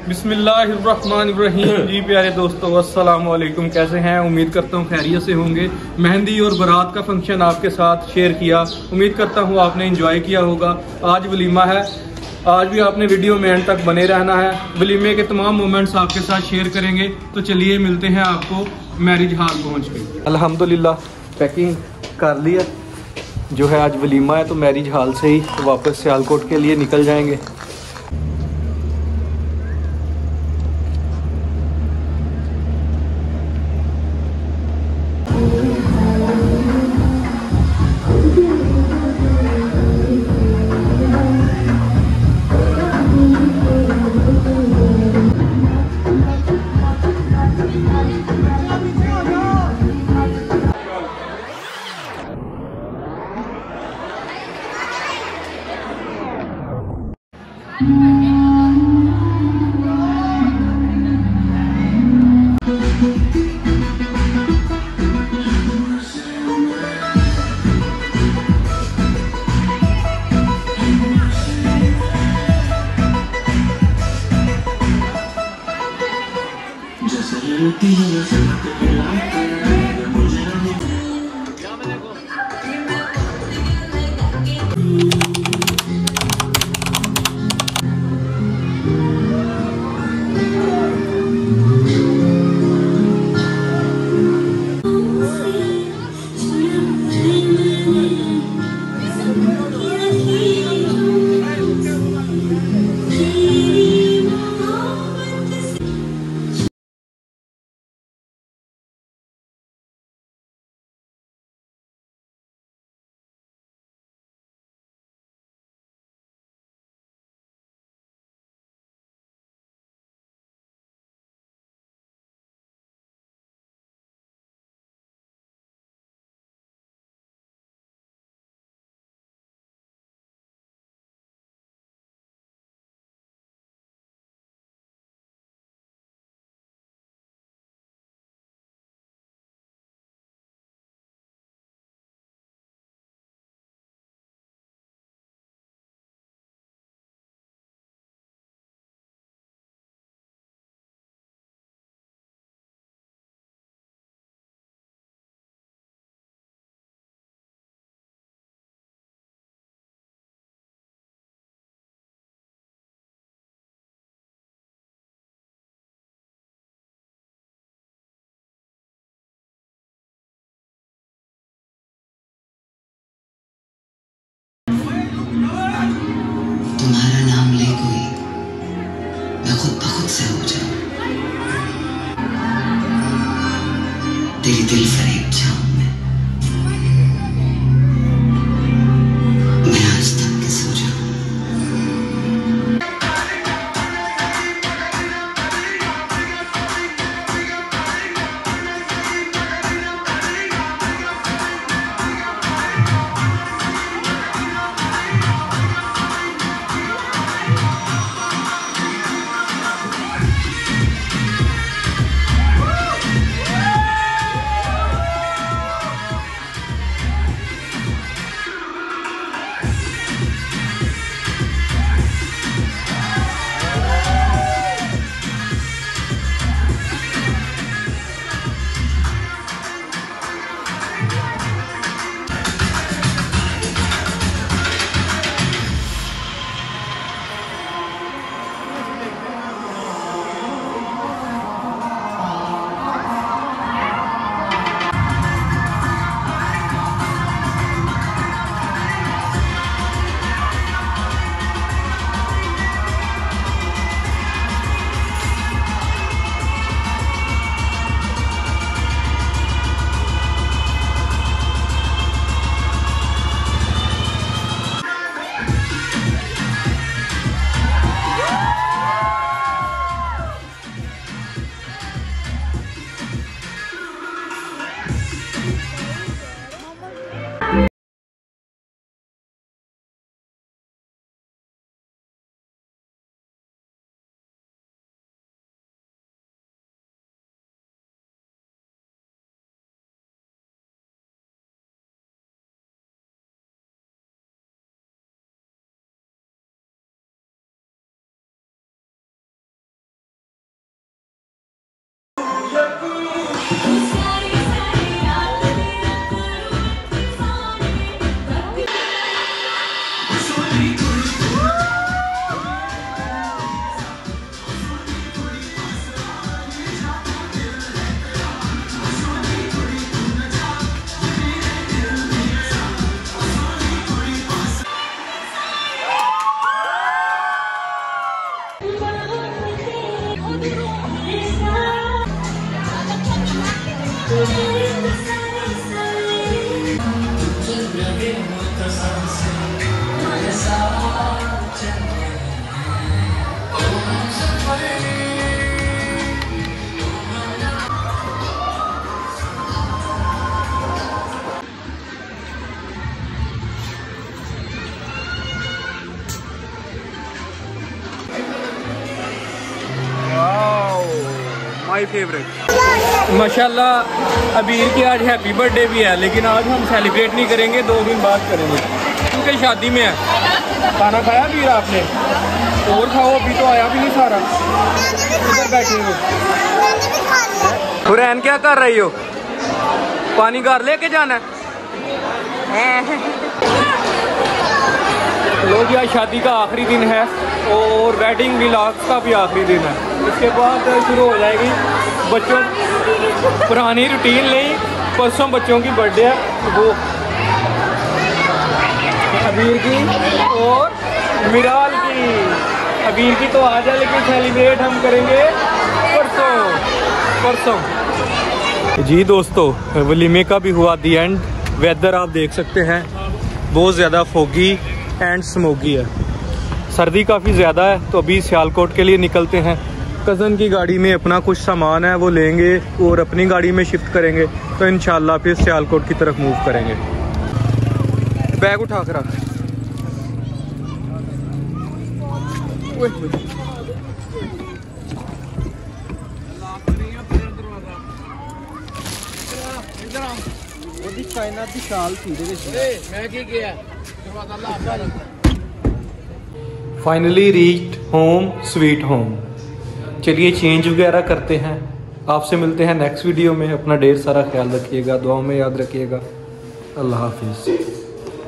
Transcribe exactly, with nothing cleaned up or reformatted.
बिस्मिल्लाहिर्रहमानिर्रहीम। जी प्यारे दोस्तों, अस्सलाम वालेकुम। कैसे हैं? उम्मीद करता हूँ खैरियत से होंगे। मेहंदी और बारात का फंक्शन आपके साथ शेयर किया, उम्मीद करता हूँ आपने एंजॉय किया होगा। आज वलीमा है, आज भी आपने वीडियो में एंड तक बने रहना है। वलीमे के तमाम मोमेंट्स आपके साथ शेयर करेंगे। तो चलिए मिलते हैं आपको मैरिज हॉल पहुँच के। अल्हम्दुलिल्लाह पैकिंग कर लिया। जो है आज वलीमा है तो मैरिज हॉल से ही वापस सियालकोट के लिए निकल जाएंगे। तुम्हारा नाम ले कोई, मैं खुद ब खुद से हो जाऊं, तेरी दिल फरेब जाऊं मैं, मैं आज तक के सो जाऊं। My favourite. माशाल्लाह अबीर की आज हैप्पी बर्थडे भी है, लेकिन आज हम सेलिब्रेट नहीं करेंगे, दो दिन बाद करेंगे क्योंकि शादी में है। खाना खाया अबीर आपने? और खाओ, अभी तो आया भी नहीं सारा। इधर बैठे हो। हुरैन क्या कर रही हो? पानी घर लेके जाना है? लो जी, आज शादी का आखिरी दिन है और वेडिंग व्लॉग का भी आखिरी दिन है। इसके बाद शुरू हो जाएगी बच्चों पुरानी रूटीन नहीं। परसों बच्चों की बर्थडे है, वो अबीर की और मिराल की। अबीर की तो आज है, लेकिन सेलिब्रेट हम करेंगे परसों परसों जी दोस्तों, वलीमे का भी हुआ दी एंड। वेदर आप देख सकते हैं, बहुत ज़्यादा फोगी एंड स्मोकी है। सर्दी काफ़ी ज़्यादा है, तो अभी सियालकोट के लिए निकलते हैं। कज़न की गाड़ी में अपना कुछ सामान है वो लेंगे और अपनी गाड़ी में शिफ्ट करेंगे, तो इंशाल्लाह फिर सियालकोट की तरफ मूव करेंगे। बैग उठा कर रख। Finally reached home sweet home. चलिए चेंज वगैरह करते हैं, आपसे मिलते हैं नेक्स्ट वीडियो में। अपना ढेर सारा ख्याल रखिएगा, दुआओं में याद रखिएगा। अल्लाह हाफिज़।